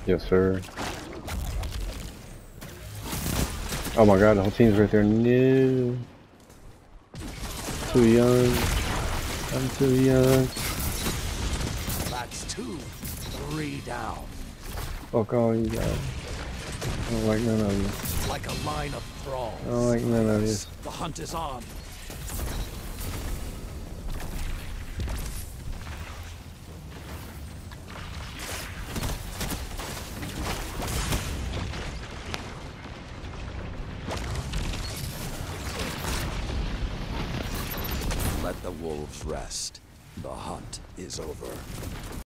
Yes, sir. Oh my god, the whole team's right there. No. Too young. I'm too young. That's 2. 3 down. Fuck all you guys. I don't like none of you. Like a line of thralls. I don't like none of you. The hunt is on. Let the wolves rest. The hunt is over.